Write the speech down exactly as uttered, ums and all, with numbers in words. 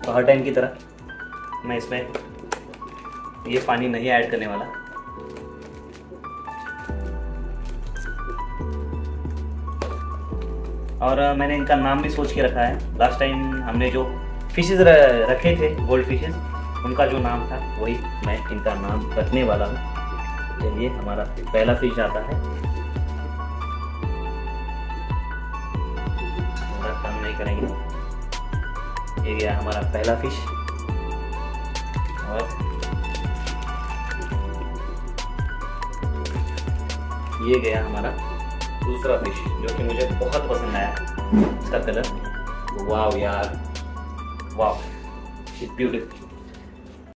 तो हर टाइम की तरह मैं इसमें ये पानी नहीं ऐड करने वाला। और मैंने इनका नाम भी सोच के रखा है। लास्ट टाइम हमने जो फिशेज रखे थे, गोल्ड फिशेज, उनका जो नाम था वही मैं इनका नाम रखने वाला हूँ। चलिए, हमारा पहला फिश आता है। हमारा काम नहीं करेंगे। ये गया हमारा पहला फिश। और ये गया हमारा दूसरा फिश, जो कि मुझे बहुत पसंद आया इसका कलर। वाव यार, वाव, इट्स ब्यूटीफुल।